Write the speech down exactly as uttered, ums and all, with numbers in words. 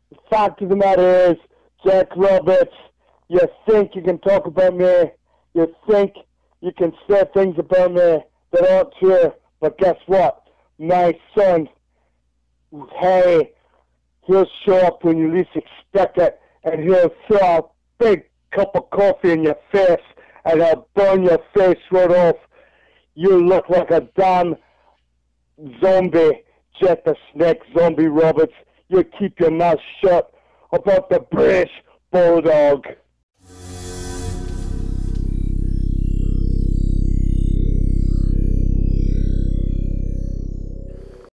The fact of the matter is, Jack Roberts, you think you can talk about me, you think you can say things about me that aren't true, but guess what? My son, Harry, he'll show up when you least expect it, and he'll throw a big cup of coffee in your face, and he'll burn your face right off. You look like a damn zombie, Jet the Snake Zombie Roberts. You keep your mouth shut about the British Bulldog.